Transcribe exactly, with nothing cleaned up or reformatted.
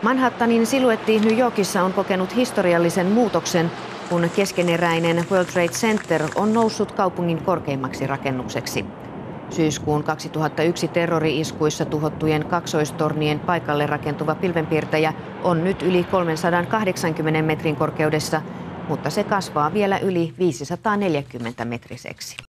Manhattanin siluetti New Yorkissa on kokenut historiallisen muutoksen, kun keskeneräinen World Trade Center on noussut kaupungin korkeimmaksi rakennukseksi. Syyskuun kaksituhattayksi terrori-iskuissa tuhottujen kaksoistornien paikalle rakentuva pilvenpiirtäjä on nyt yli kolmesataakahdeksankymmentä metrin korkeudessa, mutta se kasvaa vielä yli viisisataaneljäkymmentä metriseksi.